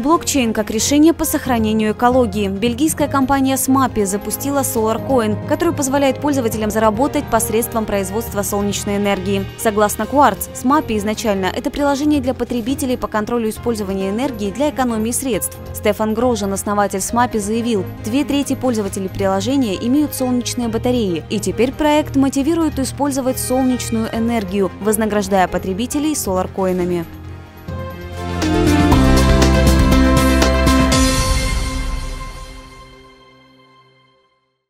Блокчейн как решение по сохранению экологии. Бельгийская компания Smapi запустила SolarCoin, который позволяет пользователям заработать посредством производства солнечной энергии. Согласно Quartz, Smapi изначально это приложение для потребителей по контролю использования энергии для экономии средств. Стефан Грожен, основатель Smapi, заявил, 2/3 пользователей приложения имеют солнечные батареи, и теперь проект мотивирует использовать солнечную энергию, вознаграждая потребителей SolarCoin'ами.